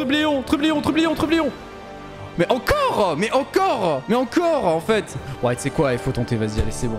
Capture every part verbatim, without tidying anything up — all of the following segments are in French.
Trublion, trublion, trublion, trublion. Mais encore, mais encore, mais encore en fait. Ouais, tu sais quoi, il faut tenter, vas-y, allez, c'est bon.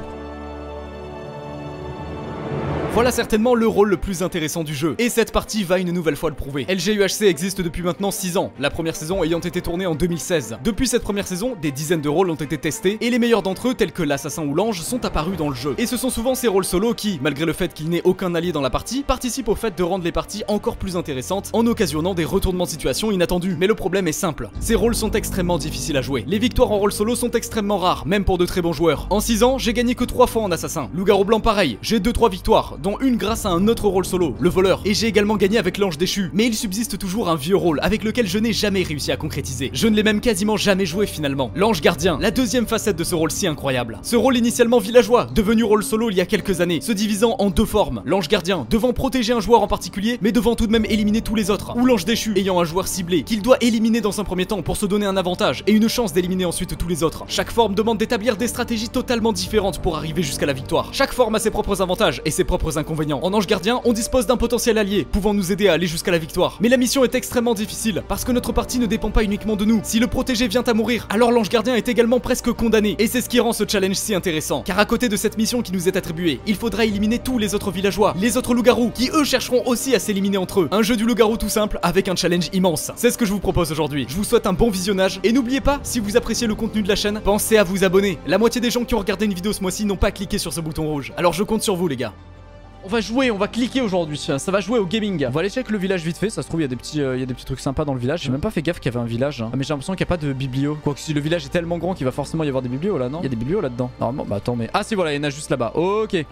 Voilà certainement le rôle le plus intéressant du jeu, et cette partie va une nouvelle fois le prouver. L G U H C existe depuis maintenant six ans, la première saison ayant été tournée en deux mille seize. Depuis cette première saison, des dizaines de rôles ont été testés, et les meilleurs d'entre eux, tels que l'assassin ou l'ange, sont apparus dans le jeu. Et ce sont souvent ces rôles solo qui, malgré le fait qu'il n'ait aucun allié dans la partie, participent au fait de rendre les parties encore plus intéressantes, en occasionnant des retournements de situation inattendus. Mais le problème est simple, ces rôles sont extrêmement difficiles à jouer. Les victoires en rôle solo sont extrêmement rares, même pour de très bons joueurs. En six ans, j'ai gagné que trois fois en assassin. Loup-garou blanc pareil, j'ai deux trois victoires, dont une grâce à un autre rôle solo, le voleur, et j'ai également gagné avec l'ange déchu. Mais il subsiste toujours un vieux rôle avec lequel je n'ai jamais réussi à concrétiser. Je ne l'ai même quasiment jamais joué finalement. L'ange gardien, la deuxième facette de ce rôle si incroyable. Ce rôle initialement villageois, devenu rôle solo il y a quelques années, se divisant en deux formes. L'ange gardien devant protéger un joueur en particulier, mais devant tout de même éliminer tous les autres. Ou l'ange déchu ayant un joueur ciblé, qu'il doit éliminer dans un premier temps pour se donner un avantage et une chance d'éliminer ensuite tous les autres. Chaque forme demande d'établir des stratégies totalement différentes pour arriver jusqu'à la victoire. Chaque forme a ses propres avantages et ses propres inconvénients. En ange gardien, on dispose d'un potentiel allié, pouvant nous aider à aller jusqu'à la victoire. Mais la mission est extrêmement difficile, parce que notre partie ne dépend pas uniquement de nous. Si le protégé vient à mourir, alors l'ange gardien est également presque condamné. Et c'est ce qui rend ce challenge si intéressant. Car à côté de cette mission qui nous est attribuée, il faudra éliminer tous les autres villageois, les autres loups-garous, qui eux chercheront aussi à s'éliminer entre eux. Un jeu du loup-garou tout simple, avec un challenge immense. C'est ce que je vous propose aujourd'hui. Je vous souhaite un bon visionnage, et n'oubliez pas, si vous appréciez le contenu de la chaîne, pensez à vous abonner. La moitié des gens qui ont regardé une vidéo ce mois-ci n'ont pas cliqué sur ce bouton rouge. Alors je compte sur vous les gars. On va jouer, on va cliquer aujourd'hui, ça va jouer au gaming. On va aller check le village vite fait, ça se trouve il y a des petits, euh, il y a des petits trucs sympas dans le village. J'ai même pas fait gaffe qu'il y avait un village, hein. Ah, mais j'ai l'impression qu'il n'y a pas de biblio. Quoique si le village est tellement grand qu'il va forcément y avoir des biblios là, non? Il y a des biblios là-dedans. Normalement, bah attends mais... Ah si voilà, il y en a juste là-bas, ok.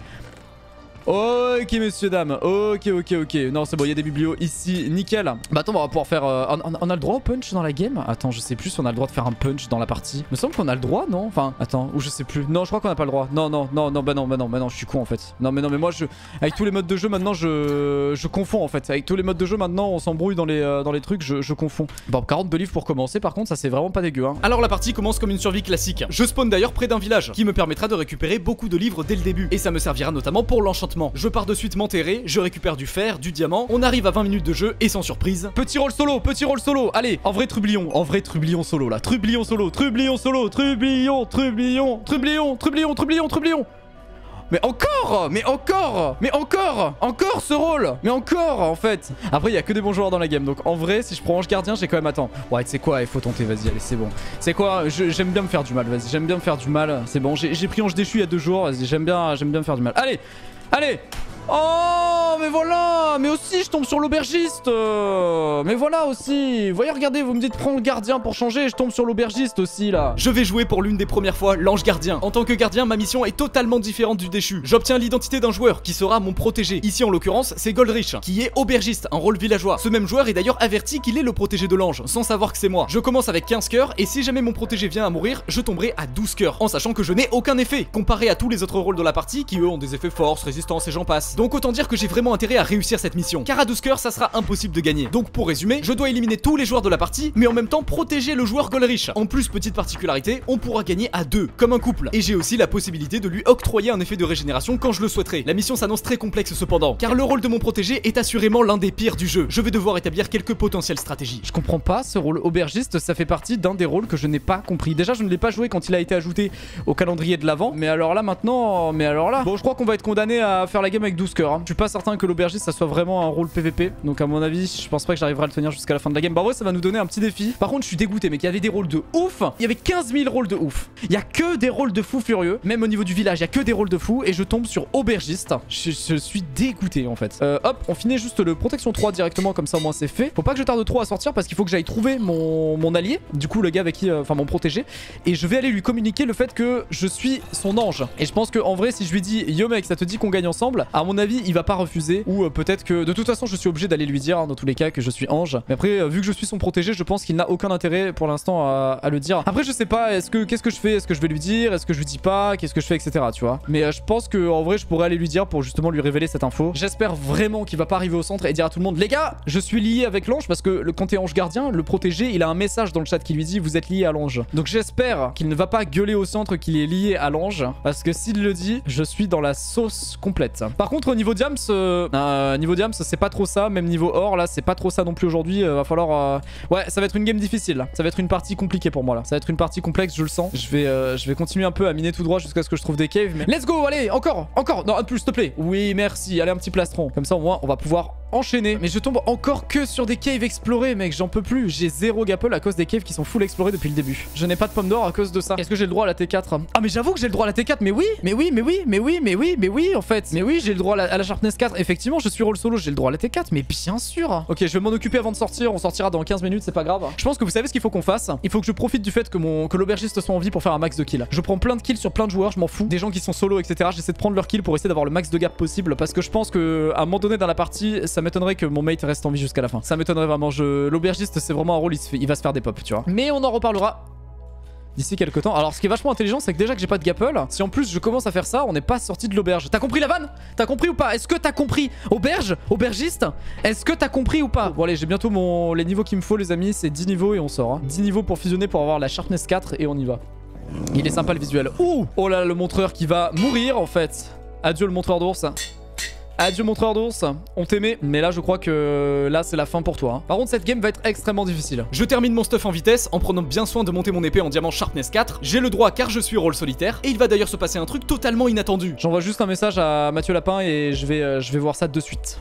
Ok messieurs dames, ok ok ok. Non c'est bon, il y a des biblios ici, nickel. Bah attends, on va pouvoir faire... Euh, on, on a le droit au punch dans la game? Attends, je sais plus si on a le droit de faire un punch dans la partie. Il me semble qu'on a le droit, non? Enfin, attends, ou je sais plus. Non, je crois qu'on a pas le droit. Non, non, non, non, bah non, bah non, bah non, je suis con en fait. Non mais non mais moi je... Avec tous les modes de jeu maintenant, je... Je confonds en fait. Avec tous les modes de jeu maintenant, on s'embrouille dans les, euh, dans les trucs, je, je confonds. Bon, quarante-deux livres pour commencer, par contre, ça c'est vraiment pas dégueu, hein. Alors la partie commence comme une survie classique. Je spawn d'ailleurs près d'un village, qui me permettra de récupérer beaucoup de livres dès le début. Et ça me servira notamment pour l'enchantement. Je pars de suite m'enterrer, je récupère du fer, du diamant, on arrive à vingt minutes de jeu et sans surprise. Petit rôle solo, petit rôle solo, allez, en vrai trublion, en vrai trublion solo là, trublion solo, trublion solo, trublion, trublion, trublion, trublion, trublion, trublion. Mais encore, mais encore, mais encore, encore ce rôle, mais encore en fait. Après il y a que des bons joueurs dans la game, donc en vrai si je prends ange gardien j'ai quand même... Attends, ouais tu sais quoi, il faut tenter, vas-y, allez c'est bon. C'est quoi, j'aime bien me faire du mal, vas-y, j'aime bien me faire du mal, c'est bon, j'ai pris ange déchu il y a deux jours, vas-y, j'aime bien, j'aime bien me faire du mal. Allez, allez. Oh mais voilà, mais aussi je tombe sur l'aubergiste, euh, mais voilà aussi. Vous voyez, regardez, vous me dites prends le gardien pour changer, je tombe sur l'aubergiste aussi là. Je vais jouer pour l'une des premières fois l'ange gardien. En tant que gardien, ma mission est totalement différente du déchu. J'obtiens l'identité d'un joueur qui sera mon protégé. Ici en l'occurrence c'est Goldrich, qui est aubergiste, un rôle villageois. Ce même joueur est d'ailleurs averti qu'il est le protégé de l'ange, sans savoir que c'est moi. Je commence avec quinze cœurs, et si jamais mon protégé vient à mourir, je tomberai à douze cœurs, en sachant que je n'ai aucun effet, comparé à tous les autres rôles de la partie, qui eux ont des effets force, résistance et j'en passe. Donc autant dire que j'ai vraiment intérêt à réussir cette mission, car à douze cœurs ça sera impossible de gagner. Donc pour résumer, je dois éliminer tous les joueurs de la partie, mais en même temps protéger le joueur Goldrich. En plus, petite particularité, on pourra gagner à deux, comme un couple. Et j'ai aussi la possibilité de lui octroyer un effet de régénération quand je le souhaiterais. La mission s'annonce très complexe cependant, car le rôle de mon protégé est assurément l'un des pires du jeu. Je vais devoir établir quelques potentielles stratégies. Je comprends pas, ce rôle aubergiste, ça fait partie d'un des rôles que je n'ai pas compris. Déjà je ne l'ai pas joué quand il a été ajouté au calendrier de l'avant, mais alors là maintenant, mais alors là... Bon, je crois qu'on va être condamné à faire la game avec douze cœurs, hein. Je suis pas certain que l'aubergiste ça soit vraiment un rôle P V P, donc à mon avis je pense pas que j'arriverai à le tenir jusqu'à la fin de la game. Bah en vrai ça va nous donner un petit défi. Par contre je suis dégoûté, mais qu'il y avait des rôles de ouf. Il y avait quinze mille rôles de ouf. Il y a que des rôles de fou furieux. Même au niveau du village il y a que des rôles de fou, et je tombe sur aubergiste. Je, je suis dégoûté en fait. euh, Hop, on finit juste le protection trois directement, comme ça au moins c'est fait. Faut pas que je tarde trop à sortir, parce qu'il faut que j'aille trouver mon, mon allié, du coup le gars avec qui, euh, enfin mon protégé, et je vais aller lui communiquer le fait que je suis son ange. Et je pense que en vrai si je lui dis yo mec ça te dit qu'on gagne ensemble, à mon avis il va pas refuser, ou euh, peut-être que de toute façon je suis obligé d'aller lui dire, hein, dans tous les cas, que je suis ange. Mais après euh, vu que je suis son protégé, je pense qu'il n'a aucun intérêt pour l'instant à, à le dire. Après je sais pas, est-ce que qu'est-ce que je fais, est-ce que je vais lui dire, est-ce que je lui dis pas, qu'est-ce que je fais, etc, tu vois. Mais euh, je pense que en vrai je pourrais aller lui dire pour justement lui révéler cette info. J'espère vraiment qu'il va pas arriver au centre et dire à tout le monde les gars je suis lié avec l'ange, parce que le, quand t'es ange gardien, le protégé il a un message dans le chat qui lui dit vous êtes lié à l'ange. Donc j'espère qu'il ne va pas gueuler au centre qu'il est lié à l'ange, parce que s'il le dit je suis dans la sauce complète. Par contre au niveau diams, euh, euh, euh, niveau diams, c'est pas trop ça. Même niveau or, là, c'est pas trop ça non plus aujourd'hui. Euh, va falloir... Euh... Ouais, ça va être une game difficile, là. Ça va être une partie compliquée pour moi, là. Ça va être une partie complexe, je le sens. Je vais, euh, je vais continuer un peu à miner tout droit jusqu'à ce que je trouve des caves. Mais... Let's go, allez, encore, encore. Non, un de plus, s'il te plaît. Oui, merci. Allez, un petit plastron. Comme ça, au moins, on va pouvoir enchaîner. Mais je tombe encore que sur des caves explorées, mec. J'en peux plus. J'ai zéro gapple à cause des caves qui sont full explorées depuis le début. Je n'ai pas de pomme d'or à cause de ça. Est-ce que j'ai le droit à la T quatre? Ah, mais j'avoue que j'ai le droit à la T quatre. Mais oui, mais oui, mais oui, mais oui, mais oui, mais oui, en fait. Mais oui, j'ai le droit à la, à la Sharpness quatre. Effectivement, je suis roll solo. J'ai le droit à la T quatre. Mais bien sûr. Ok, je vais m'en occuper avant de sortir. On sortira dans quinze minutes. C'est pas grave. Je pense que vous savez ce qu'il faut qu'on fasse. Il faut que je profite du fait que mon que l'aubergiste soit en vie pour faire un max de kills. Je prends plein de kills sur plein de joueurs. Je m'en fous. Des gens qui sont solo, et cetera. J'essaie de prendre leurs kills pour essayer d'avoir le max de gap possible. Parce que je pense que à un moment donné dans la partie, ça m'étonnerait que mon mate reste en vie jusqu'à la fin. Ça m'étonnerait vraiment. Je... L'aubergiste, c'est vraiment un rôle. Il, se fait... il va se faire des pops, tu vois. Mais on en reparlera d'ici quelques temps. Alors ce qui est vachement intelligent, c'est que déjà que j'ai pas de gapple, si en plus je commence à faire ça, on n'est pas sorti de l'auberge. T'as compris la vanne? T'as compris ou pas? Est-ce que t'as compris? Auberge? Aubergiste? Est-ce que t'as compris ou pas? Bon allez, j'ai bientôt mon... les niveaux qu'il me faut les amis, c'est dix niveaux et on sort. Hein. dix niveaux pour fusionner pour avoir la Sharpness quatre et on y va. Il est sympa le visuel. Ouh! Oh là, le montreur qui va mourir en fait. Adieu le montreur d'ours. Adieu montreur d'ours, on t'aimait, mais là je crois que là c'est la fin pour toi. Hein. Par contre cette game va être extrêmement difficile. Je termine mon stuff en vitesse en prenant bien soin de monter mon épée en diamant Sharpness quatre. J'ai le droit car je suis rôle solitaire et il va d'ailleurs se passer un truc totalement inattendu. J'envoie juste un message à Mathieu Lapin et je vais, euh, je vais voir ça de suite.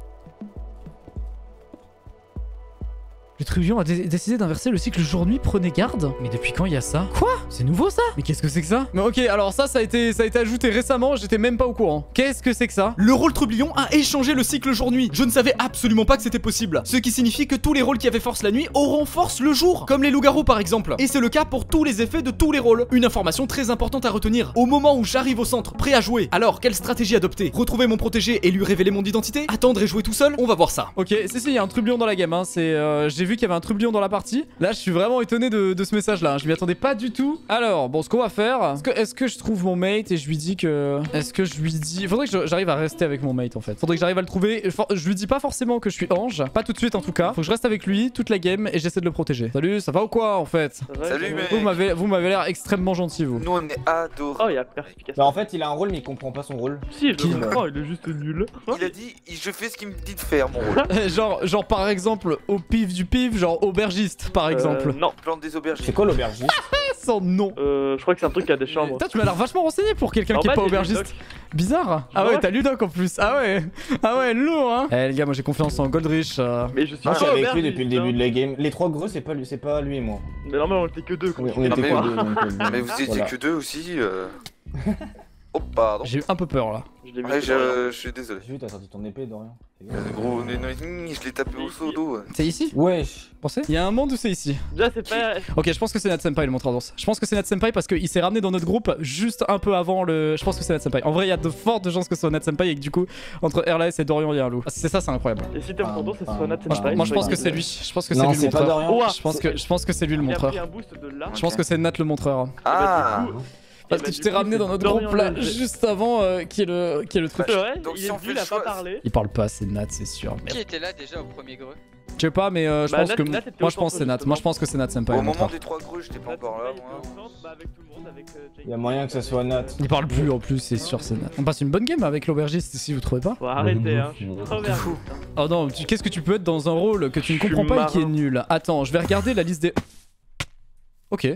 Le Trublion a dé décidé d'inverser le cycle jour-nuit, prenez garde. Mais depuis quand il y a ça? Quoi? C'est nouveau ça? Mais qu'est-ce que c'est que ça? Mais ok, alors ça, ça a été, ça a été ajouté récemment, j'étais même pas au courant. Qu'est-ce que c'est que ça? Le rôle Trublion a échangé le cycle jour-nuit. Je ne savais absolument pas que c'était possible. Ce qui signifie que tous les rôles qui avaient force la nuit auront force le jour. Comme les loups-garous par exemple. Et c'est le cas pour tous les effets de tous les rôles. Une information très importante à retenir. Au moment où j'arrive au centre, prêt à jouer, alors quelle stratégie adopter? Retrouver mon protégé et lui révéler mon identité? Attendre et jouer tout seul? On va voir ça. Ok, si si, il y a un Trublion dans la game, hein. C'est... Euh, j'ai vu qu'il y avait un Trublion dans la partie. Là, je suis vraiment étonné de, de ce message là. Je m'y attendais pas du tout. Alors, bon, ce qu'on va faire, est-ce que, est-ce que je trouve mon mate et je lui dis que... Est-ce que je lui dis... Il faudrait que j'arrive à rester avec mon mate en fait. Faudrait que j'arrive à le trouver. Je lui dis pas forcément que je suis ange. Pas tout de suite en tout cas. Faut que je reste avec lui toute la game et j'essaie de le protéger. Salut, ça va ou quoi en fait? Salut mec. Vous m'avez l'air extrêmement gentil vous. Nous on est ados. Oh, il y a perspication. Bah en fait, il a un rôle mais il comprend pas son rôle. Si, je le comprends, il est juste nul. Il a dit, je fais ce qu'il me dit de faire mon rôle. genre, genre par exemple, au pif du pif, genre aubergiste par exemple. Euh, non. Plante des aubergines. C'est quoi l'aubergiste? Sans nom. Euh, je crois que c'est un truc qui a des chambres. Putain, tu m'as l'air vachement renseigné pour quelqu'un qui est pas aubergiste. Bizarre. Ah ouais, t'as Ludoc en plus. Ah ouais. Ah ouais, lourd hein. Eh les gars, moi j'ai confiance en Goldrich. Euh... Mais je suis Moi je suis avec lui aubergiste, depuis le début de la game. Les trois gros, c'est pas lui, c'est pas lui et moi. Mais non, mais on était que deux. Oui, on était mais- que deux. donc, euh, Mais vous étiez voilà. que deux aussi. Euh... Oh pardon. J'ai eu un peu peur là. Je l'ai mis Ouais, sur le- je, je suis désolé. J'ai vu, t'as sorti ton épée, Dorian. Euh, Gros, non, non, non, je l'ai tapé au seau d'eau. C'est ici? Wesh. Pensez? Il y a un monde où c'est ici. Déjà, c'est pas. Ok, je pense que c'est Nat Senpai le montreur d'ours. Je pense que c'est Nat Senpai parce qu'il s'est ramené dans notre groupe juste un peu avant le. Je pense que c'est Nat Senpai. En vrai, il y a de fortes chances que ce soit Nat Senpai et que du coup, entre Erlaes et Dorian, il y a un loup. Ah, c'est ça, c'est incroyable. Et si t'es en tendance, c'est soit Nat Moi, je, moi, je pense que c'est lui. Je pense que c'est Non, lui le c'est pas montreur. Dorian. Ouah. Je pense que je pense que c'est lui le Il a montreur. pris un boost de là. Je pense que c'est Nat le montreur. Ah. Parce que tu t'es ramené dans notre groupe là juste avant euh, qui est le qui est le truc. C'est vrai, Donc, il si est on venu, fait il le a choix- pas parlé. Il parle pas, c'est Nat, c'est sûr. Qui était là déjà au premier greu? Je sais pas, mais euh, je Bah, pense Nat- que Nat était moi au je pense que c'est centre, Nat. Moi je pense que c'est Nat Senpai Au le moment montreur. des trois creux, j'étais pas encore là moi. Bah, avec tout le monde, avec euh, Jake. Il y a moyen que ça soit Nat. Il parle plus en plus, c'est sûr, c'est Nat. On passe une bonne game avec l'aubergiste ici, vous trouvez pas? Faut arrêter, hein. Je suis trop vert. Oh non, tu- qu'est-ce que tu peux être dans un rôle que tu ne Je suis comprends pas et qui est marin. nul? Attends, je vais regarder la liste des... Ok.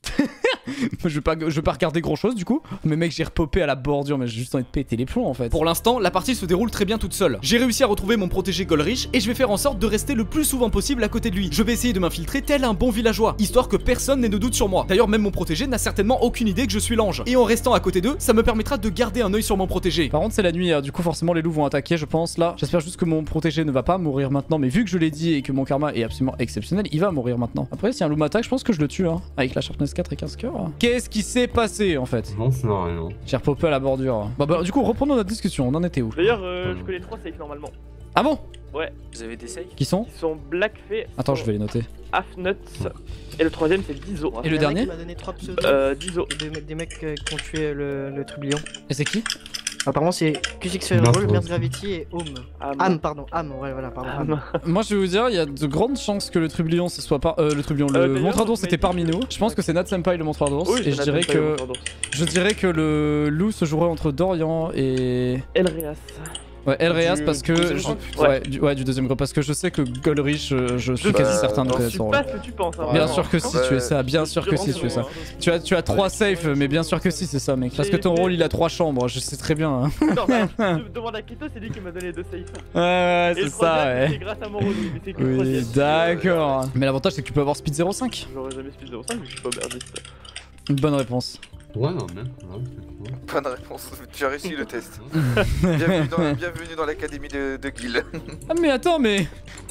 je, vais pas, je vais pas regarder grand chose du coup. Mais mec, j'ai repopé à la bordure, mais j'ai juste envie de péter les plombs en fait. Pour l'instant, la partie se déroule très bien toute seule. J'ai réussi à retrouver mon protégé Goldrich et je vais faire en sorte de rester le plus souvent possible à côté de lui. Je vais essayer de m'infiltrer tel un bon villageois, histoire que personne n'ait de doute sur moi. D'ailleurs, même mon protégé n'a certainement aucune idée que je suis l'ange. Et en restant à côté d'eux, ça me permettra de garder un œil sur mon protégé. Par contre, c'est la nuit, hein. Du coup, forcément, les loups vont attaquer, je pense là. J'espère juste que mon protégé ne va pas mourir maintenant, mais vu que je l'ai dit et que mon karma est absolument exceptionnel, il va mourir maintenant. Après, si un loup m'attaque, je pense que je le tue, hein, avec la Sharpness quatre et quinze cœurs. Qu'est-ce qui s'est passé en fait? Non, c'est non, rien. J'ai repopé à la bordure. Bah, bah, du coup, reprenons notre discussion. On en était où? D'ailleurs, euh, je connais trois safe normalement. Ah bon? Vous avez des saves? Qui sont? Ils sont Blackfay, Attends, je vais les noter. Halfnuts, et le troisième c'est Dizo. Et le dernier? Il m'a donné trois pseudos. Euh, Dizo. Des, mecs- des mecs euh, qui ont tué le, le trublion. Et c'est qui? Apparemment, c'est Q six Non, Firewall, c'est Merz bon. Gravity et Home. Am. Am, pardon, Am, ouais, voilà, pardon. Am. Am. Moi, je vais vous dire, il y a de grandes chances que le trublion ce soit pas. Euh, le trublion, Euh, le d'ailleurs, montreur d'ours vous c'était m'avez parmi dit nous. Je pense que c'est Nat Senpai le montreur d'ours. Oui, et je dirais que. Je dirais que le loup se jouerait entre Dorian et. Elreas. Ouais, Elreas Du- parce que. deuxième je- groupe Ouais, du, ouais, du deuxième groupe. Parce que je sais que Goldrich, euh, je suis Je- quasi Bah, certain de non, Je connaître suis son pas rôle. ce que tu penses. Hein, Bien vraiment. sûr que si Ouais. tu es ça, bien sûr que si tu es ça. Tu as, tu as trois safes, mais bien sûr que si, c'est ça, mec. Parce que ton rôle il a trois chambres, je sais très bien. hein. Non, bah, je demande à Kito, c'est lui qui m'a donné deux safe. Ouais, ouais, Et c'est le ça, troisième, ouais. c'est grâce à mon rôle, mais c'est que le Oui, troisième. d'accord. Mais l'avantage, c'est que tu peux avoir speed zéro cinq. J'aurais jamais speed zéro cinq, mais je suis pas aubergiste. Une bonne réponse. Ouais, non, mec, ouais, c'est cool. Bonne réponse, tu as réussi le test. Bienvenue dans, bienvenue dans l'académie de, de Guil. Ah, mais attends, mais.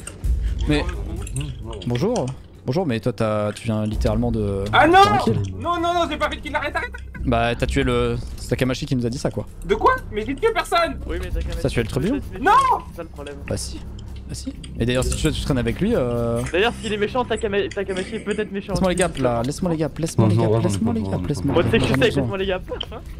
Mais. Bonjour. Bonjour, mais toi, t'as- tu viens littéralement de. Ah non Tranquille. Non, non, non, j'ai pas fait de kill, arrête, arrête. Bah, t'as tué le. C'est Takamashi qui nous a dit ça, quoi. De quoi? Mais j'ai tué personne. Oui, mais t'as quand même. Ça, tu as le tribune? Non. C'est ça le problème. Bah, si. Bah, si. Et d'ailleurs, si tu, tu traînes avec lui, euh. D'ailleurs, s'il est méchant, Takama- Takamashi est peut-être méchant. Laisse-moi les gaps là, laisse-moi les gaps, laisse-moi les gaps, laisse-moi les gaps, laisse-moi Moi, les tu sais que je gaps. sais, laisse-moi les gaps.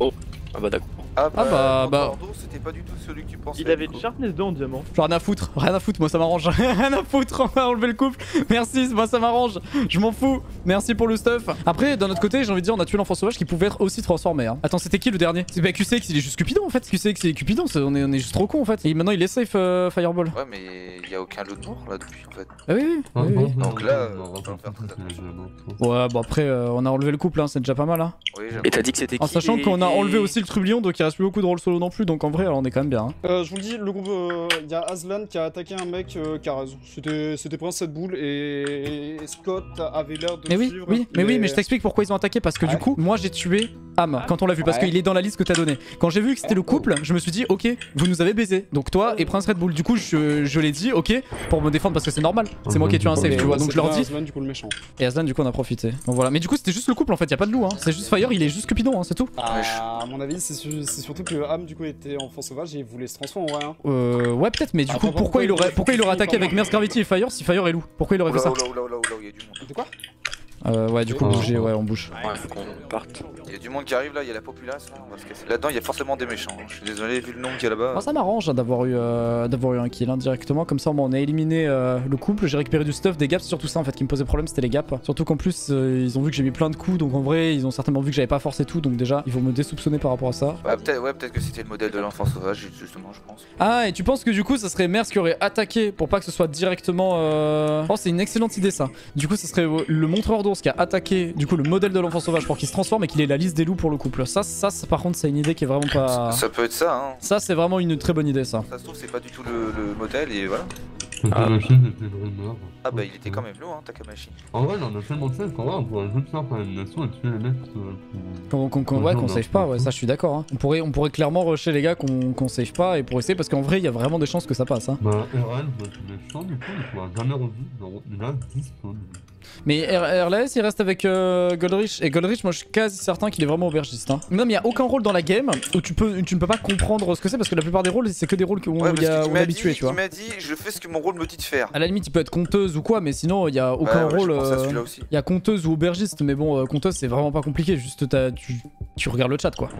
Ah bah d'accord. Ah Ah bah, bah. Bordeaux, c'était pas du tout celui que tu pensais. Il avait du une coup. sharpness deux en diamant. Genre rien à foutre, rien à foutre, moi ça m'arrange. Rien à foutre, on va enlever le couple. Merci, moi ça m'arrange. Je m'en fous. Merci pour le stuff. Après, d'un autre côté, j'ai envie de dire, on a tué l'enfant sauvage qui pouvait être aussi transformé. Hein. Attends, c'était qui le dernier? C'est bah Q C X, il est juste Cupidon en fait. Q C X, il est Cupidon, c'est- on est, on est juste trop con en fait. Et maintenant il est safe euh, Fireball. Ouais, mais il y a aucun lot de mort là depuis en fait. Ah oui, oui. oui, oui. Donc là, euh, on va faire très attention. Ouais, bon après, euh, on a enlevé le couple, hein, c'est déjà pas mal. Hein. Oui, j'aime. Et t'as dit que c'était qui En sachant les- qu'on a les- enlevé aussi le trublion, donc il reste plus beaucoup de rôles solo non plus. Donc en vrai, alors, on est quand même bien. Hein. Euh, je vous le dis, le groupe, il y a Aslan qui a attaqué un mec euh, qui a raison. C'était c'était Prince cette boule et... et Scott avait l'air de Mais oui, suivre. oui, mais oui, mais je t'explique pourquoi ils ont attaqué. Parce que du Ouais. coup, moi j'ai tué Am quand on l'a vu, parce Ouais. qu'il est dans la liste que t'as donnée. Quand j'ai vu que c'était le couple, je me suis dit, ok, vous nous avez baisé. Donc toi et Prince Red Bull. Du coup, je, je l'ai dit, ok, pour me défendre parce que c'est normal. C'est moi qui ai tué un safe, tu vois. Donc je leur dis. Aslan, du coup, le méchant. Et Aslan, du coup, on a profité. Donc voilà. Mais du coup, c'était juste le couple en fait, y a pas de loup. Hein. C'est juste Fire, il est juste Cupidon, hein, c'est tout. Ah, à mon avis, c'est su- c'est surtout que Ham, du coup, était enfant sauvage et il voulait se transformer en vrai. Hein. Euh, ouais, peut-être, mais du Ah, coup, pourquoi pourquoi il il aurait, aurait pourquoi il aurait fait attaqué comment avec Merce Gravity et Fire si Fire est loup? Pourquoi il aurait fait Oula, ça? oula, oula, oula, oula, il y a du monde. De quoi? Euh, ouais, du coup, Ouais. bouger, ouais, on bouge. Ouais, faut qu'on parte. Il y a du monde qui arrive là, il y a la populace là, on va se casser. Là-dedans, il y a forcément des méchants. hein. Je suis désolé, vu le nombre qu'il y a là-bas. Moi ça m'arrange hein, d'avoir eu, euh, d'avoir eu un kill hein, directement, comme ça au moins, on a éliminé euh, le couple, j'ai récupéré du stuff, des gaps, c'est surtout ça en fait qui me posait problème, c'était les gaps. Surtout qu'en plus euh, ils ont vu que j'ai mis plein de coups, donc en vrai ils ont certainement vu que j'avais pas forcé tout, donc déjà ils vont me désoupçonner par rapport à ça. Ouais, peut-être ouais, peut que c'était le modèle de l'enfant sauvage, justement, je pense. Ah, et tu penses que du coup ça serait Merce qui aurait attaqué pour pas que ce soit directement... Euh... Oh c'est une excellente idée ça. Du coup ça serait euh, le montreur d'ours qui a attaqué du coup le modèle de l'enfant sauvage pour qu'il se transforme et qu'il ait la liste des loups pour le couple. Ça, ça, ça par contre c'est une idée qui est vraiment pas... Ça peut être ça, hein. Ça c'est vraiment une très bonne idée ça. Ça se trouve, c'est pas du tout le, le modèle et voilà. Ah, machine était vraiment. Ah bah, il était quand même lourd, hein, Takamashi. En vrai, on a tellement de safe qu'en vrai, on pourrait juste faire par élimination et tuer les mecs. euh, Qu'on qu'on- qu'on- ouais, qu'on save pas, ouais, ça je suis d'accord. Hein. On, pourrait, on pourrait clairement rusher les gars qu'on qu'on save pas et pour essayer parce qu'en vrai il y a vraiment des chances que ça passe. Hein. Bah, R L, bah, c'est méchant du coup, il pourra jamais revu. Genre, il a dix points. Mais R L S il reste avec euh, Goldrich et Goldrich, moi je suis quasi certain qu'il est vraiment aubergiste. Hein. Non, mais il y a aucun rôle dans la game où tu peux, tu ne peux pas comprendre ce que c'est parce que la plupart des rôles c'est que des rôles où Ouais, il parce y a, qu'il on est m'a habitué, dit, tu vois. il m'a dit, je fais ce que mon rôle me dit de faire. À la limite, il peut être conteuse ou quoi, mais sinon il y a aucun Ouais, ouais, rôle. je pense à euh, celui-là aussi. Il y a conteuse ou aubergiste, mais bon, euh, conteuse c'est vraiment pas compliqué, juste t'as- tu, tu regardes le chat quoi.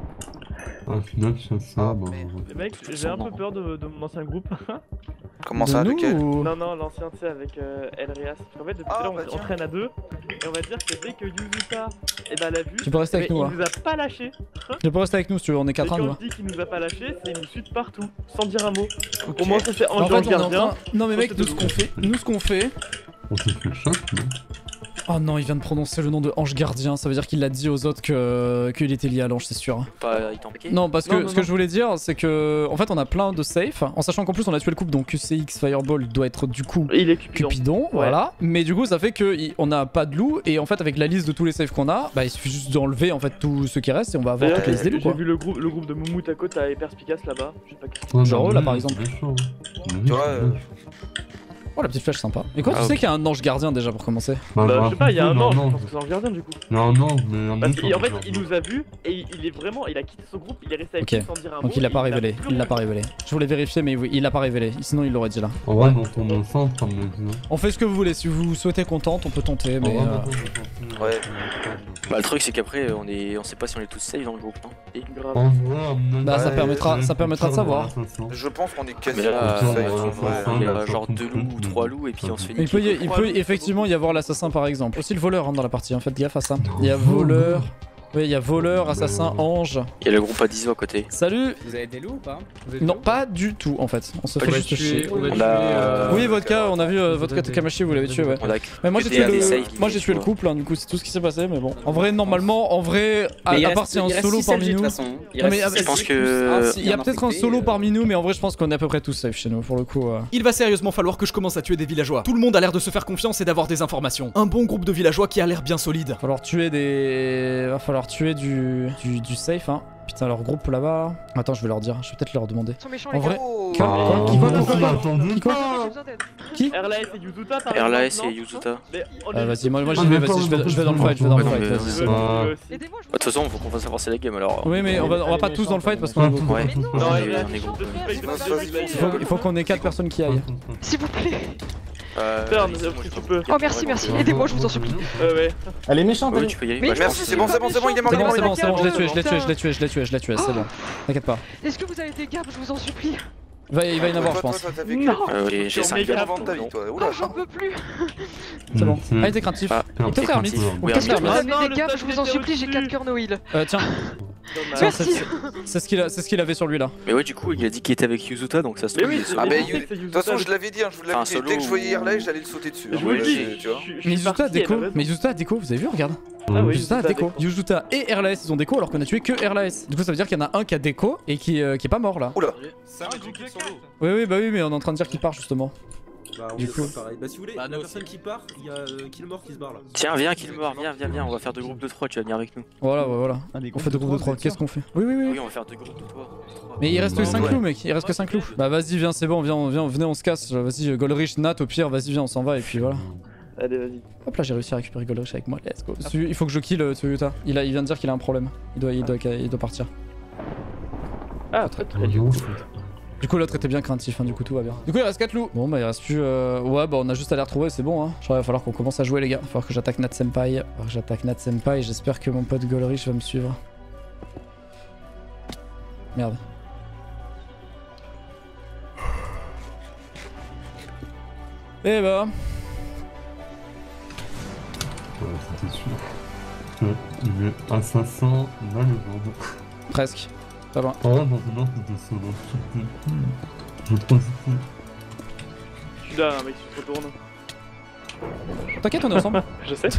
Au final, c'est ça, bah. Les mecs, j'ai un peu peur de, de mon ancien groupe. Comment De ça, nous, lequel ou- Non, non, l'ancien, tu sais, avec euh, Elreas. Parce qu'en fait, depuis Ah, tout à l'heure, bah on, on tiens. traîne à deux. Et on va dire que dès que Yuzuta eh ben, l'a vu, Tu peux rester avec mais nous, il hein. nous a pas lâché. Tu peux rester avec nous si tu veux, on est Et quatre quand à nous. je dis qu'il nous a pas lâché, c'est il nous suit de partout, sans dire un mot. Ok. Pour moi, ça c'est En Ange fait, on est en Gardien. train... Non mais mec, nous ce qu'on fait, nous ce qu'on fait... On se fait choc, non? Oh non, il vient de prononcer le nom de Ange Gardien, ça veut dire qu'il l'a dit aux autres que qu'il était lié à l'ange, c'est sûr. Pas, il t'a embarqué. Non, parce que Non, non, ce que non. je voulais dire, c'est que en fait, on a plein de safe, en sachant qu'en plus on a tué le couple, donc Q C X Fireball doit être du coup Il est Cupidon. Cupidon, voilà. Mais du coup, ça fait que il- on a pas de loup et en fait, avec la liste de tous les saves qu'on a, bah il suffit juste d'enlever en fait tout ce qui reste et on va avoir D'ailleurs, toute la liste des loups j'ai quoi. vu le groupe, le groupe de Moumout à côté à Hyperspicace là-bas. Je sais pas qui. Ouais, Genre bah, eux, là, lui, par il est exemple. méchant. Lui, Tu vois, c'est euh, méchant. Oh la petite flèche sympa. Et quoi, Ah, tu sais ok. qu'il y a un ange gardien déjà pour commencer? Bah, Bah, bah, je sais pas, il y a un non, ange, je non, pense que c'est Ange Gardien du coup. non, non, mais un Parce mec, qu'en on fait, va il faire- nous a vu et il est vraiment, il a quitté son groupe, il est resté avec Ok. nous sans dire un mot. Donc il l'a pas et révélé, plus il l'a rien pas révélé. Je voulais vérifier mais oui, il l'a pas révélé, sinon il l'aurait dit là. En vrai, dans ton sens, ça me dit. On fait ce que vous voulez, si vous souhaitez qu'on tente, on peut tenter, mais... En vrai, euh, attends, attends, Ouais. attends. Bah le truc c'est qu'après on est, on sait pas si on est tous safe dans le groupe, non? Et... Grave. En vrai, à mon avis, Bah, ça ouais, permettra- ouais, ça permettra de ouais, savoir. ouais, ça sent. Je pense qu'on est quasi Mais là, safe, ouais, en ouais, vrai. ouais. il y a bah, genre ça deux compte loups ou plus. trois loups et puis on se fait Il peut, y- niquer. il peut effectivement y avoir l'assassin par exemple. Aussi le voleur hein, dans la partie, en fait gaffe à ça. Il y a voleur, Oui, il y a voleur, assassin, ange. Il y a le groupe à dix à côté. Salut. Vous avez des loups ou pas? Non, pas du tout en fait. On se Pas fait du juste tout. chier. On a On tué, a- euh, Oui, vodka, on a vu euh, vodka Takamashi, vous l'avez tué, ouais. On a Mais moi j'ai C'était tué un des le, saves, moi j'ai tué le tu vois. couple, hein, du coup c'est tout ce qui s'est passé, mais bon. En vrai, normalement, en vrai, à, Mais il à reste- part s'il y a il un reste solo six L G parmi de nous. toute façon. Il Non, reste mais six je L G pense plus que- un Il s'il y a peut-être un infecté, solo euh, parmi nous, mais en vrai, je pense qu'on est à peu près tous safe chez nous pour le coup. euh. Il va sérieusement falloir que je commence à tuer des villageois. Tout le monde a l'air de se faire confiance et d'avoir des informations. Un bon groupe de villageois qui a l'air bien solide. Va falloir tuer des. Va falloir tuer du. du, du safe, hein. Putain, leur groupe là-bas. Attends, je vais leur dire, je vais peut-être leur demander. Ils sont méchants, En les vrai. gars. Oh. Quoi Quoi Qui quoi Quoi Quoi Attendez. Qui quoi J'ai besoin d'aide. Qui R L A S et Yuzuta par R L A exemple, S et non Yuzuta. Mais on Ah, est- vas-y, moi, moi Ah, j'y vais, mais vas-y, je vais, je vais dans le fight, je vais dans le Ouais, fight, non, mais- vas-y. Je c'est veux- bon. je veux aussi. Aidez-moi, je De toute façon, faut qu'on fasse avancer la game alors. Oui, mais on va, on va pas tous dans le fight parce qu'on est beaucoup. Ouais. Mais non, Non, Non, on R L A S, est- on est gros. je sais c'est pas, pas je ça, sais c'est pas, Il faut, il faut qu'on ait quatre personnes qui aillent. s'il vous plaît. Euh, Turn, vas-y, moi, je tu peux. peux. Oh, merci, merci. Aidez-moi, je vous en supplie. Euh, ouais. Elle est méchante, Ouais, elle. tu peux y aller. Mais Bah, je merci, pense c'est bon, que- c'est bon, c'est bon, il est mort, C'est il est bon, mort, c'est il est bon, c'est bon, je l'ai tué, je l'ai Putain. tué, je l'ai tué, je l'ai tué, je l'ai tué, c'est bon. T'inquiète pas. Est-ce que vous avez des gaps, je vous en supplie? Va- Il va y en avoir, je Toi, pense. toi, toi, t'as vécu. Non. Euh, J'ai j'ai Sur cinq mes gars. cartes, Avant de ta vie, toi. Oula. Oh, j'en peux plus. C'est bon. Mm. Allez, t'es craintif. Ah, Il peut t'es faire ermite. craintif. Ou Oui, peut-être Est-ce que faire vous ermite. Ah avez non, des le gaps, stage je vous était en supplie, j'ai au-dessus. quatre cœurs no heal. Euh, tiens, Dommage. tiens, c'est Merci. c'est ce qu'il a, c'est ce qu'il avait sur lui là. Mais ouais, du coup, il a dit qu'il était avec Yuzuta, donc ça se Mais trouve. oui, il est c'est- Ah, solo. bah, Mais you- c'est de toute Yuzuta, façon, je le- l'avais dit, hein, je vous Enfin, l'avais dit. solo Dès que je voyais ou- Irlay, j'allais le sauter dessus. Je hein. vous le Ouais, dis. c'est- tu vois. je- je suis Mais Yuzuta a parti, déco, elle a raison. mais Yuzuta a déco, vous avez vu, regarde. Ah oui, Yuzuta a Yuzuta a déco. déco. Yuzuta et R L A S ils ont déco alors qu'on a tué que R L A S. Du coup ça veut dire qu'il y en a un qui a déco et qui, euh, qui est pas mort là. Oula. C'est un groupe de solo. Oui oui bah oui mais on est en train de dire qu'il part justement. Bah, on Du fait coup. ça pareil. Bah, si vous voulez, Bah, la nous personne qui part, il y a euh, Killmore qui se barre là. Tiens, viens, Killmore, viens, viens, viens, on va faire deux groupes de trois, tu vas venir avec nous. Voilà ouais, voilà. On fait deux groupes de trois. Qu'est-ce qu'on fait? Oui oui oui. Oui, on va faire deux groupes de trois. Mais il reste que Ouais. cinq loups mec, il reste que cinq loups. Bah vas-y viens c'est bon, viens, viens, venez on se casse. Vas-y Golrich, Nat au pire, vas-y viens on s'en va et puis voilà. Allez, vas-y. Hop là j'ai réussi à récupérer Golrich avec moi, let's go. Il faut que je kill euh, Toyota. Il, a, il vient de dire qu'il a un problème. Il doit, il doit, il doit partir. Ah, très très Bonjour. Du coup l'autre était bien craintif, hein, du coup tout va bien. Du coup il reste quatre loups. Bon bah il reste plus... Euh... Ouais bah on a juste à les retrouver, c'est bon hein. Je crois qu'il va falloir qu'on commence à jouer les gars. Il va falloir que j'attaque Nat Senpai. Il va falloir que j'attaque Nat Senpai, j'espère que mon pote Golrich va me suivre. Merde. Eh bah... Ouais, c'était sûr. Que il est assassin dans le monde. Presque. Pas loin. Oh, non, non, c'était solo. Je pense que. Je suis là, mec, tu te retournes. T'inquiète on est ensemble. Je sais.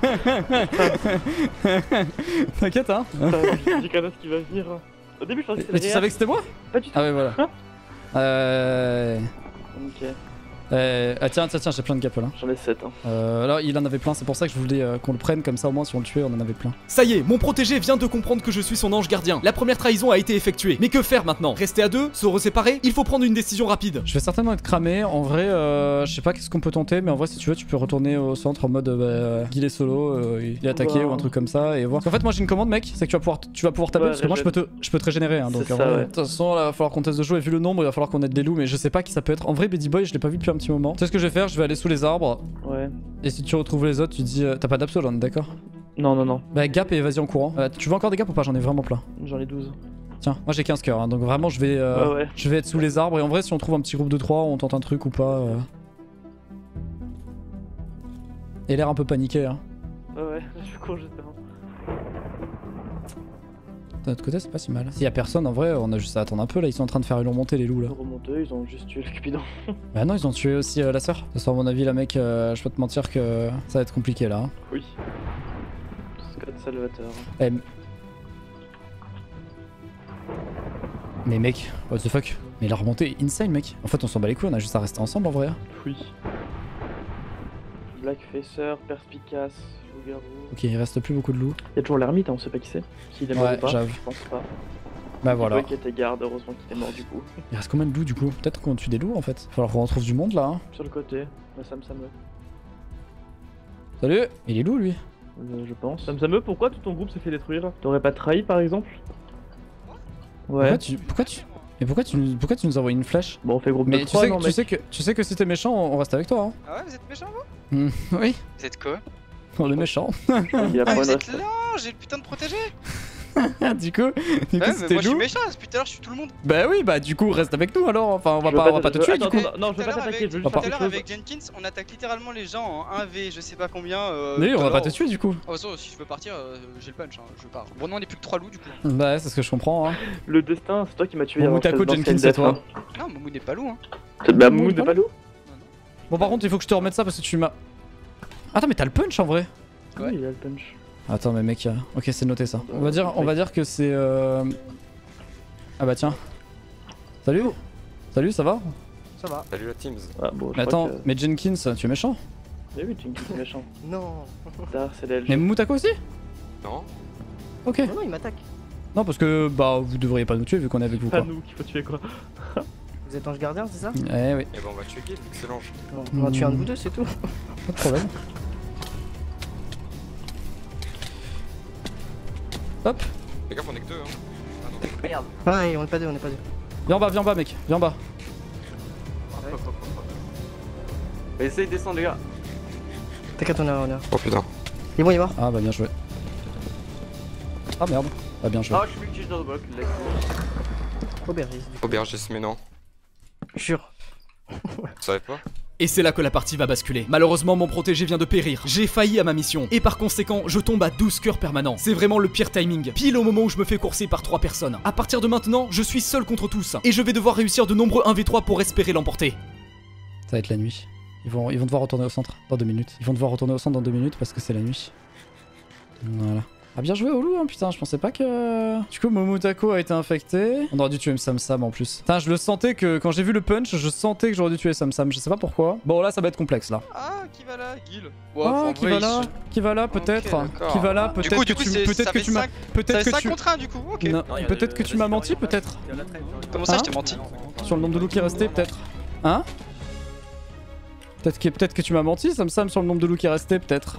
T'inquiète hein. J'ai Kanas qui va venir. Au début, je pensais que Mais c'était tu savais que c'était moi? Pas du tout. Ah ouais voilà. Euh... Ok, Euh, ah tiens, tiens, tiens, j'ai plein de gaps là. j'en ai sept. Hein. Euh, là, il en avait plein, c'est pour ça que je voulais euh, qu'on le prenne comme ça au moins si on le tuait, on en avait plein. Ça y est, mon protégé vient de comprendre que je suis son ange gardien. La première trahison a été effectuée. Mais que faire maintenant? Rester à deux? Se reséparer? Il faut prendre une décision rapide. Je vais certainement être cramé. En vrai, euh, je sais pas qu'est-ce qu'on peut tenter, mais en vrai, si tu veux, tu peux retourner au centre en mode euh, bah, il est solo, euh, il est attaqué Bah. ou un truc comme ça et voir. En fait, moi j'ai une commande, mec, c'est que tu vas pouvoir, tu vas pouvoir taper Ouais, parce que moi je peux te, je peux te régénérer. Hein, donc C'est en ça, vrai, ouais. de toute façon, là, il va falloir qu'on teste de jouer. Et vu le nombre, il va falloir qu'on aide des loups, mais je sais pas qui ça peut être. En vrai, Betty Boy, je l'ai pas vu depuis un petit moment. Tu sais ce que je vais faire? Je vais aller sous les arbres. Ouais. Et si tu retrouves les autres, tu dis. euh, T'as pas d'absol, on est d'accord? Non, non, non. Bah, gap et vas-y en courant. Euh, tu veux encore des gaps ou pas? J'en ai vraiment plein. J'en ai douze. Tiens, moi j'ai quinze cœurs, hein, donc vraiment je vais, euh, Ouais, ouais. je vais être sous les arbres. Et en vrai, si on trouve un petit groupe de trois, on tente un truc ou pas. Euh... Il a l'air un peu paniqué. Hein. Ouais, ouais, je cours justement. De notre côté, c'est pas si mal. S'il y a personne, en vrai, on a juste à attendre un peu. Là, ils sont en train de faire une remontée, les loups là. Ils ont remonté, ils ont juste tué le Cupidon. Bah non, ils ont tué aussi euh, la sœur. De toute façon, à mon avis, là, mec, euh, je peux te mentir que ça va être compliqué là. Hein. Oui. Scott Salvatore. Eh, mais mec, what the fuck? Mais la remontée est insane, mec. En fait, on s'en bat les couilles, on a juste à rester ensemble en vrai. Oui. Black Facer, Perspicace, Loup-garou. Ok, il reste plus beaucoup de loups. Il y a toujours l'ermite, hein, on sait pas qui c'est. S'il est mort Ouais, ou pas, j'avoue. je pense pas. Bah C'est voilà. toi qui était garde, heureusement qu'il est mort du coup. Il reste combien de loups du coup? Peut-être qu'on tue des loups en fait. Il va falloir qu'on retrouve du monde là. Hein. Sur le côté, bah, Sam Sameux. Salut! Il est loup lui? Euh, je pense. Sam Sameux, pourquoi tout ton groupe s'est fait détruire? T'aurais pas trahi par exemple? Ouais. Pourquoi tu. Pourquoi tu. Mais pourquoi tu, pourquoi tu nous envoies une flèche? Bon, on fait groupe Mais de tu trois, sais, non, que, tu, mec sais que, tu sais que si t'es méchant, on on reste avec toi. Hein. Ah ouais, vous êtes méchants vous? Hmm, oui, Vous êtes quoi? on est méchant. Il a Ah, pas vous une êtes reste- là, j'ai le putain de protégé. Du coup, du coup Ouais, mais c'était moi je suis nous. méchant, depuis tout à l'heure je suis tout le monde. Bah oui, bah du coup reste avec nous alors. Enfin, on va Je veux pas, pas on va pas te te- tuer attends, du coup. attends, non, je veux Tout à pas l'heure t'attaquer, avec- je veux tout juste à faire l'heure quelque chose. avec Jenkins, on attaque littéralement les gens en un v, je sais pas combien. Euh, Oui, on tout à va pas l'heure, te tuer du coup. Oh, ça, si je veux partir, euh, j'ai le punch, hein, je pars. Bon, non, on est plus que trois loups du coup. Bah c'est ce que je comprends. Hein. Le destin, c'est toi qui m'as tué. Bon, avant Moutako, que je lance Jenkins, une c'est death, toi. hein. Non, Moumou n'est pas loup, hein. Bah, Moumou Moumou n'est n'est pas pas loup. Bon, par contre, il faut que je te remette ça parce que tu m'as. Attends, mais t'as le punch en vrai. Ouais. Oui, il a le punch. Attends, mais mec, euh, ok, c'est noté ça. On va dire, on va dire que c'est. Euh... Ah bah tiens. Salut. Salut, ça va? Ça va. Salut la Teams. Ah, bon, je Mais crois attends, que- mais Jenkins, tu es méchant? Eh oui, Jenkins est méchant. Non. Tard, c'est l'L G. Mais Moutako aussi? Non. Ok. Non, non, il m'attaque. Non, parce que bah vous devriez pas nous tuer vu qu'on est avec vous Pas quoi. nous qu'il faut tuer quoi. Vous êtes ange gardien, c'est ça? Eh oui, Et ben on va tuer Guy, vu que c'est l'ange. Non, on va tuer un de vous deux, c'est tout. pas de problème. Hop, Les gars, on est que deux, hein. Ah non. Merde. Ah, on est pas deux, on est pas deux. viens en bas, viens en bas mec, viens en bas. Essayez de descendre, les gars. T'inquiète, on a, on a. Oh putain. Il est bon, il est mort. Ah bah bien joué. Ah merde, ah bien joué. Ah, je suis multi dans le bloc, le Aubergiste. Aubergiste, mais non. Jure. Vous savez pas? Et c'est là que la partie va basculer. Malheureusement, mon protégé vient de périr. J'ai failli à ma mission. Et par conséquent, je tombe à douze cœurs permanents. C'est vraiment le pire timing. Pile au moment où je me fais courser par trois personnes. À partir de maintenant, je suis seul contre tous. Et je vais devoir réussir de nombreux un v trois pour espérer l'emporter. Ça va être la nuit. Ils vont, ils vont devoir retourner au centre dans deux minutes. Ils vont devoir retourner au centre dans deux minutes parce que c'est la nuit. Voilà. Ah bien joué Oulu hein, putain, je pensais pas que... Du coup Momotako a été infecté. On aurait dû tuer Sam Sam en plus. Putain, je le sentais que quand j'ai vu le punch, je sentais que j'aurais dû tuer Sam Sam, je sais pas pourquoi. Bon là ça va être complexe là. Ah, qui va là, Gil? Ah, qui va là Qui va là peut-être d'accord. Qui va là Du peut-être coup, que du coup, tu c'est- peut-être ça que fait tu m'as cinq- Ça peut-être fait que cinq tu contre un du coup, ok. Non, peut-être que tu m'as menti peut-être. Comment ça, Hein je t'ai menti? Sur le nombre de loups qui est resté peut-être. Hein Peut-être que peut-être que tu m'as menti Sam Sam sur le nombre de loups qui est resté peut-être.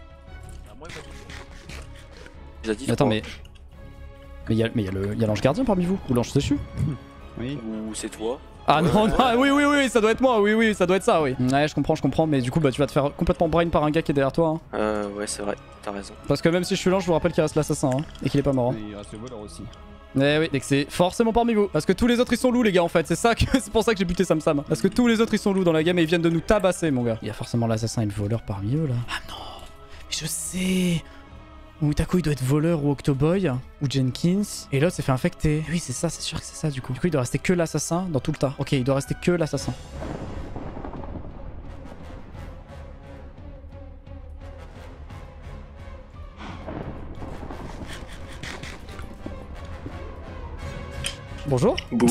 Il a dit. Attends mais mais il y a mais il y a le il y a l'ange gardien parmi vous ou l'ange séchu. Oui. Ou c'est toi. Ah non, non, oui, oui, oui, ça doit être moi, oui, oui, ça doit être ça, oui. Ouais, je comprends, je comprends, mais du coup, bah, tu vas te faire complètement brain par un gars qui est derrière toi. Hein. Euh, ouais, c'est vrai, t'as raison. Parce que même si je suis lent, je vous rappelle qu'il reste l'assassin, hein, et qu'il est pas mort. Hein. Il reste le voleur aussi. Eh oui, et que c'est forcément parmi vous. Parce que tous les autres ils sont loups, les gars, en fait. C'est ça que c'est pour ça que j'ai buté Sam Sam. Parce que tous les autres ils sont loups dans la game et ils viennent de nous tabasser, mon gars. Il y a forcément l'assassin et le voleur parmi eux, là. Ah non, je sais. Moutako il doit être voleur ou Octoboy ou Jenkins et l'autre s'est fait infecter. Oui c'est ça, c'est sûr que c'est ça du coup. Du coup il doit rester que l'assassin dans tout le tas. Ok il doit rester que l'assassin. Bonjour. Bouh.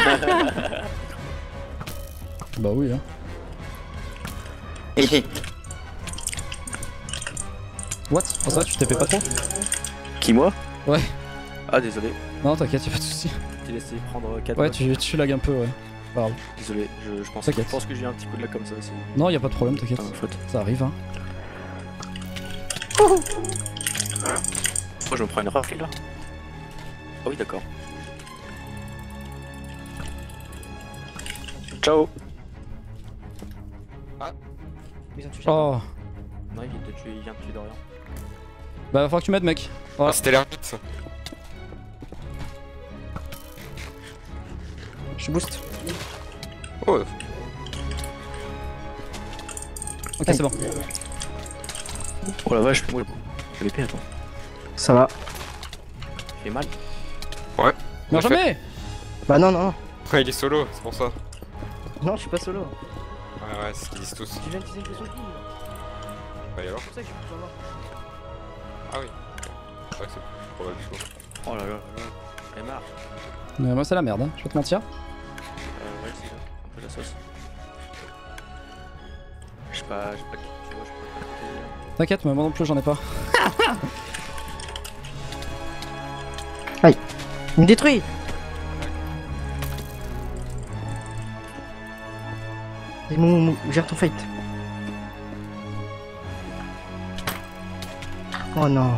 Bah oui hein. What? Oh ça tu t'es fait pas trop? Qui, moi? Ouais. Ah, désolé. Non t'inquiète y'a pas de soucis. T'es laissé prendre quatre. Ouais tu, tu lagues un peu ouais. Pas grave. Désolé, je, je pense, T'inquiète. je pense que j'ai un petit coup de lag comme ça aussi. Non y'a pas de problème t'inquiète. Pas ma faute. Ça arrive hein. Oh, je me prends une rafle là. Ah oui, d'accord. Ciao. Ils ont touché. Oh. Non, il vient de tuer, il vient de tuer Dorian. Bah va falloir que tu m'aides mec. Voilà. Ah, c'était l'ermite. Je booste. Oh. Ok c'est bon. Oh la vache, moi j'ai l'épée, attends. Ça va. Il fait mal. Non On jamais. Bah non, non, non. Ouais, il est solo, c'est pour ça. Non, je suis pas solo. Ouais, ouais, c'est ce qu'ils disent tous. Tu viens de teaser que son kill. Bah, et alors? C'est pour ça que je suis plus avoir. Ah oui. C'est vrai que c'est plus probable du coup. Oh là là là. Elle marre. Euh, moi c'est la merde hein, je vais te mentir. Euh, ouais, c'est ça. Un peu la sauce. Je sais pas, j'ai pas de tu vois, je peux pas. T'inquiète mais moi non plus j'en ai pas. Aïe. Il me détruit. Vas-y, Moumou, Moumou, gère ton fight. Oh non.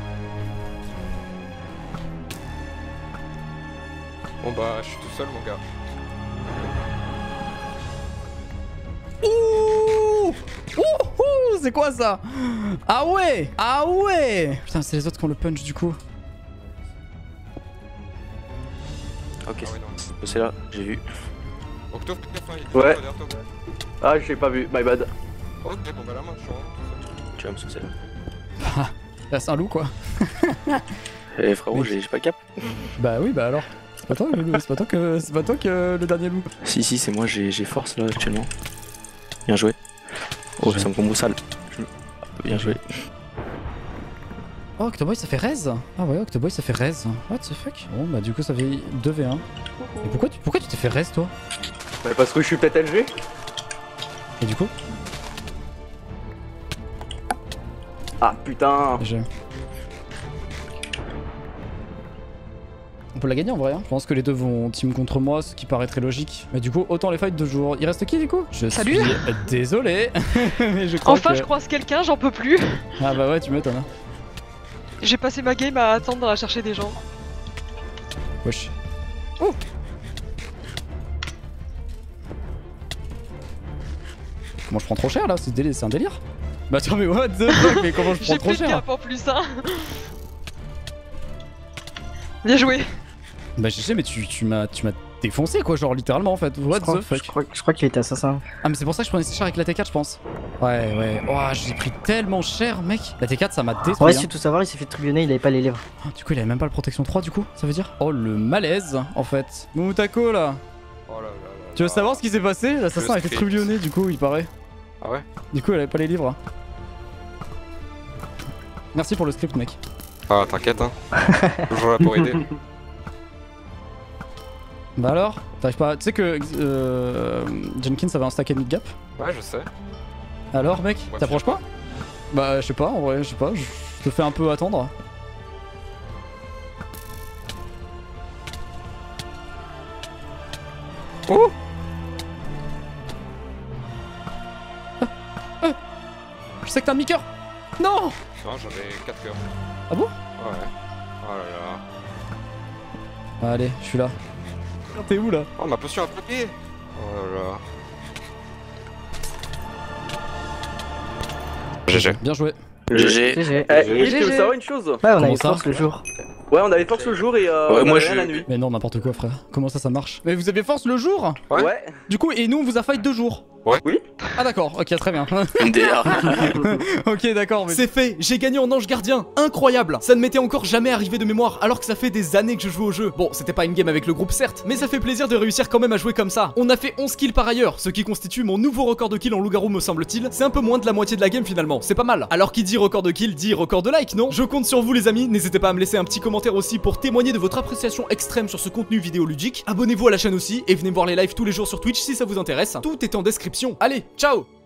Bon bah, je suis tout seul, mon gars. Ouh Ouh ouh, c'est quoi ça? Ah ouais. Ah ouais. Putain c'est les autres qui ont le punch du coup. Ok, Ah oui, non. c'est là, j'ai vu. Octo, fais gaffe, hein, il est Ouais. derrière toi. Ah, j'ai pas vu, my bad. Ok, bon bah la main, je suis en. Tu vas me saucer là. Là, c'est un loup quoi. Eh frérot, j'ai pas cap. Bah oui, bah alors. C'est pas toi le loup, c'est pas toi que c'est pas toi que le dernier loup. Si, si, c'est moi, j'ai force là actuellement. Bien joué. Oh, c'est un combo sale. Je... Bien joué. Oh, Octoboy ça fait raise. Ah ouais, Octoboy ça fait raise. What the fuck. Bon bah du coup ça fait deux v un. Et pourquoi tu pourquoi tu t'es fait raise toi? Bah parce que je suis peut-être L G. Et du coup? Ah putain. J'ai... On peut la gagner en vrai, hein. Je pense que les deux vont team contre moi, ce qui paraît très logique. Mais du coup, autant les fights de jour. Il reste qui du coup? Je Salut. suis désolé. Mais je crois Enfin, que... je croise quelqu'un, j'en peux plus. Ah bah ouais, tu m'étonnes. Hein. J'ai passé ma game à attendre à chercher des gens. Wesh. Oh. Comment je prends trop cher là? C'est délire, c'est un délire. Bah attends mais what the fuck? Mais comment je prends J'ai trop plus de cher? cap en plus, hein. Bien joué. Bah G G, mais tu, tu m'as tu m'as défoncé quoi, genre littéralement en fait. What Je crois, the fuck? je crois, je crois qu'il était assassin. Ah mais c'est pour ça que je prenais si cher avec la T quatre je pense. Ouais ouais. Oh j'ai pris tellement cher mec. La T quatre ça m'a détruit. Ouais, hein. si tout savoir, il s'est fait tribunner, il avait pas les lèvres. Oh, du coup il avait même pas le protection trois du coup, ça veut dire? Oh le malaise en fait. Moumutako là. Oh là là là. Tu veux savoir ce qui s'est passé? L'assassin a été script. tribunné du coup il paraît. Ah ouais? Du coup elle avait pas les livres. Merci pour le script mec. Ah t'inquiète hein. Toujours là pour aider. Bah alors? T'arrives pas... Tu sais que euh, Jenkins avait un stack et mid gap? Ouais je sais. Alors mec, Ouais, t'approches pas? Bah je sais pas en vrai, je sais pas, je te fais un peu attendre. Oh! Ah, ah. Je sais que t'as un demi-coeur! Non! Non j'en ai quatre cœurs. Ah bon? Ouais. Oh là là. Allez, je suis là. T'es où là? Oh ma potion a bloqué. Oh là là. G G. Bien joué. G G. G G. Eh, G Rich, G. tu veux savoir une chose? Ouais, on Comment avait ça force le jour. Ouais, on avait force le jour et euh, Ouais, on moi, avait je- rien la nuit. Mais non, n'importe quoi frère. Comment ça, ça marche? Mais vous aviez force le jour? Ouais. Ouais. Du coup, et nous on vous a fight deux jours. Ouais. Oui. Ah d'accord, ok très bien. M D R. Ok d'accord, mais... C'est fait, j'ai gagné en ange gardien, incroyable. Ça ne m'était encore jamais arrivé de mémoire alors que ça fait des années que je joue au jeu. Bon, c'était pas une game avec le groupe certes, mais ça fait plaisir de réussir quand même à jouer comme ça. On a fait onze kills par ailleurs, ce qui constitue mon nouveau record de kills en loup-garou me semble-t-il. C'est un peu moins de la moitié de la game finalement, c'est pas mal. Alors qui dit record de kills dit record de like, non? Je compte sur vous les amis, n'hésitez pas à me laisser un petit commentaire aussi pour témoigner de votre appréciation extrême sur ce contenu vidéoludique. Abonnez-vous à la chaîne aussi et venez voir les lives tous les jours sur Twitch si ça vous intéresse. Tout est en description. Allez, ciao!